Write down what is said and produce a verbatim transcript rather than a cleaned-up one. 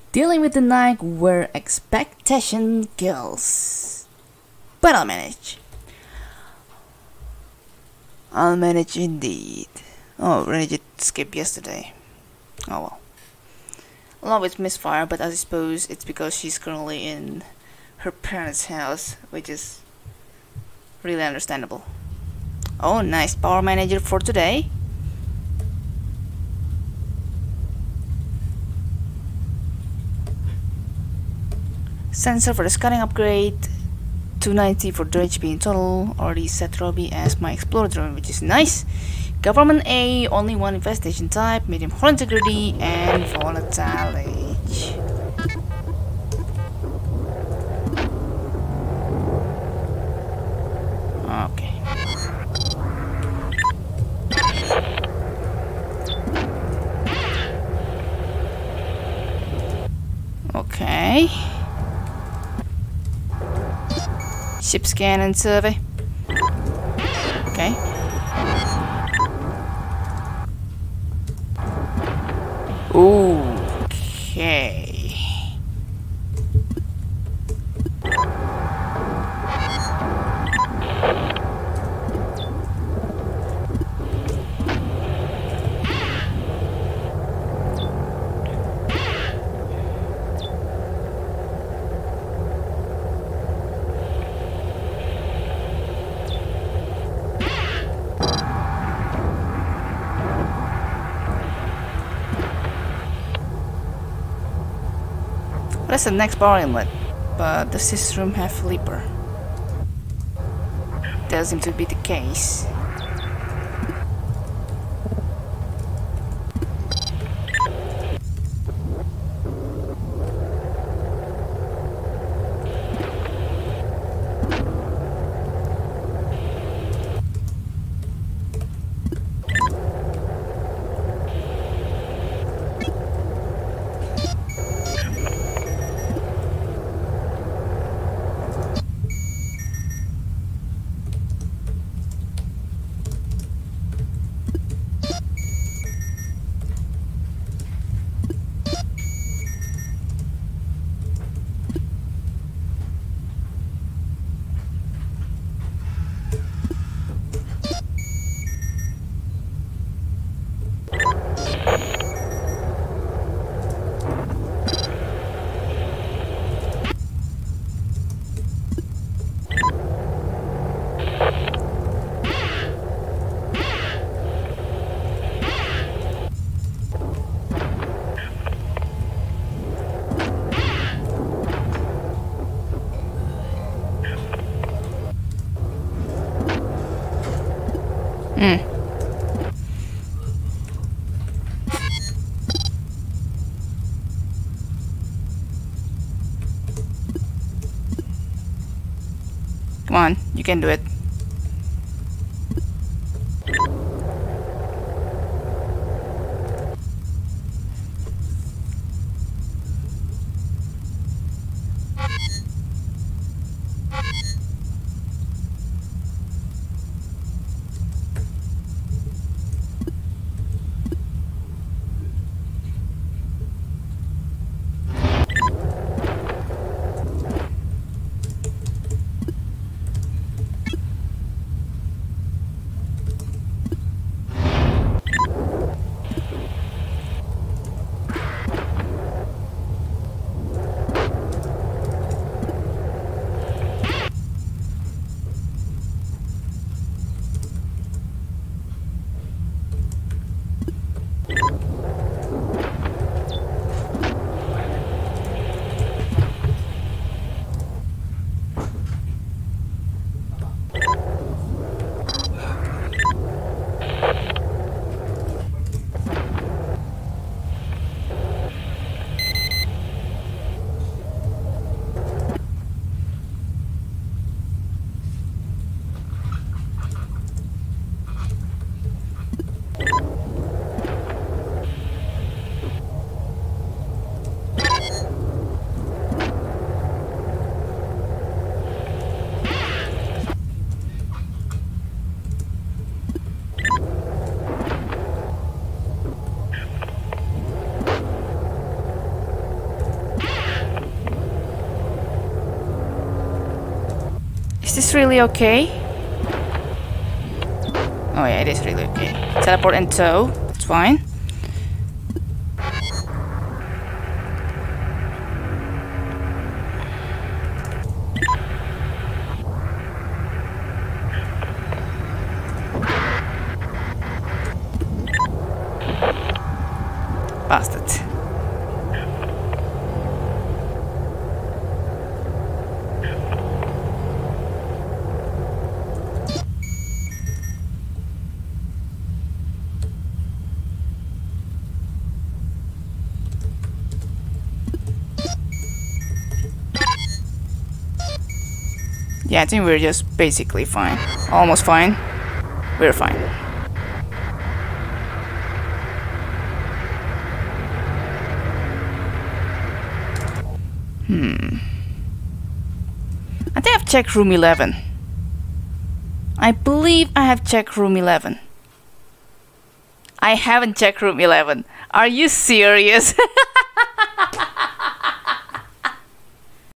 Dealing with the night where expectation kills. But I'll manage. I'll manage indeed. Oh, Rennie did skip yesterday. Oh well. I'll always miss Fire, but I suppose it's because she's currently in her parents' house, which is really understandable. Oh, nice power manager for today. Sensor for the scanning upgrade. two ninety for two H P in total. Already set Robbie as my explorer drone, which is nice. Government A, only one infestation type, medium hull integrity, and volatile age. Okay. Okay. Ship scan and survey. Okay. Okay. What's the next power inlet? But does this room have Leaper? Doesn't seem to be the case. Hmm. Come on, you can do it. this really okay? Oh yeah, it is really okay. Teleport and tow, that's fine. Bastard. Yeah, I think we're just basically fine. Almost fine. We're fine. Hmm. I think I've checked room eleven. I believe I have checked room eleven. I haven't checked room eleven. Are you serious?